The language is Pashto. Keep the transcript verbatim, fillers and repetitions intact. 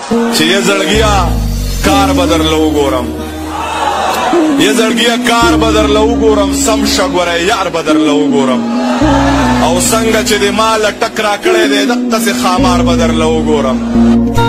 چې یې زړګیا کار به درله وګورم یې زړګیا کار به درله وګورم سم شه ګوره یار به درله وګورم او څنګه چې د ما له ټک راکړی دی دقسې خامار به درله وګورم